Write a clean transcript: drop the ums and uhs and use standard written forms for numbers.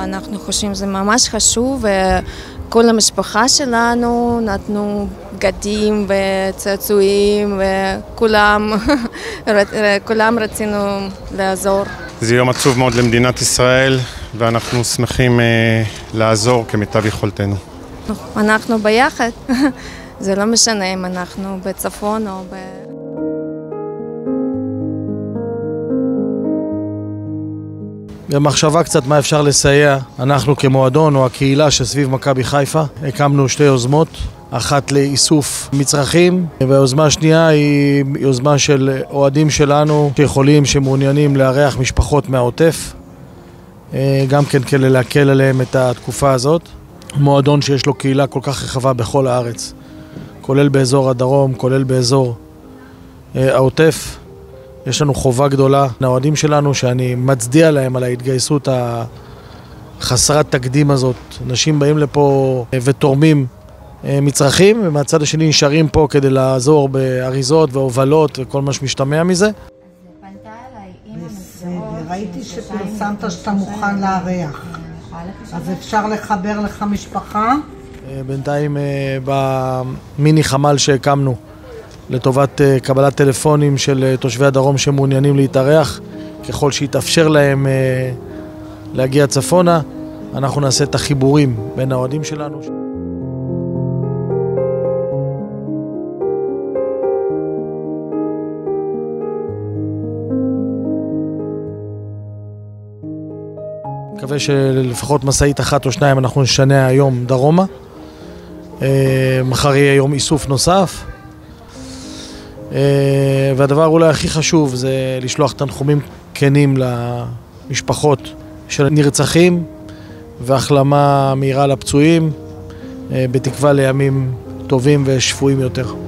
ואנחנו חושבים שזה ממש חשוב, וכל המשפחה שלנו נתנו בגדים וצעצועים, וכולם רצינו לעזור. זה יום עצוב מאוד למדינת ישראל, ואנחנו שמחים לעזור כמיטב יכולתנו. אנחנו ביחד, זה לא משנה אם אנחנו בצפון או במחשבה קצת מה אפשר לסייע, אנחנו כמועדון או הקהילה שסביב מכבי חיפה הקמנו שתי יוזמות, אחת לאיסוף מצרכים והיוזמה השנייה היא יוזמה של אוהדים שלנו שיכולים, שמעוניינים לארח משפחות מהעוטף, גם כן כדי להקל עליהם את התקופה הזאת. מועדון שיש לו קהילה כל כך רחבה בכל הארץ, כולל באזור הדרום, כולל באזור העוטף. יש לנו חובה גדולה לאוהדים שלנו שאני מצדיע להם על ההתגייסות החסרת תקדים הזאת. אנשים באים לפה ותורמים מצרכים, ומהצד השני נשארים פה כדי לעזור באריזות והובלות וכל מה שמשתמע מזה. ראיתי שפרסמת שאתה מוכן לארח, אז אפשר לחבר לך משפחה? בינתיים במיני חמ"ל שהקמנו לטובת קבלת טלפונים של תושבי הדרום שמעוניינים להתארח, ככל שיתאפשר להם להגיע צפונה, אנחנו נעשה את החיבורים בין האוהדים שלנו. מקווה שלפחות מסעית אחת או שניים אנחנו נשנה היום דרומה. מחר יהיה יום איסוף נוסף. והדבר אולי הכי חשוב זה לשלוח תנחומים כנים למשפחות של נרצחים והחלמה מהירה לפצועים, בתקווה לימים טובים ושפויים יותר.